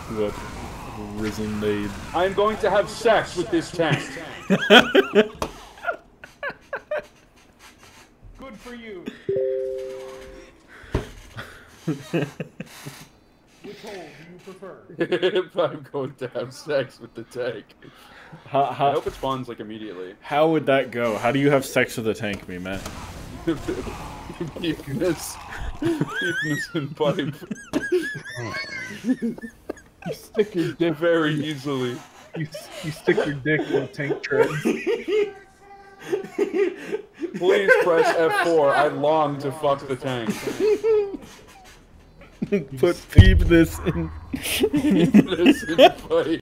What risen maid? I'm going to have sex with this tank. Good for you. Which hole do you prefer? If I'm going to have sex with the tank. I hope it spawns like immediately. How would that go? How do you have sex with a tank, MeMatt? Penis and pipe. You stick your dick very easily. You stick your dick in the tank treads. Please press F4. I long to fuck the tank. Put peep this in. Peep this in pipe.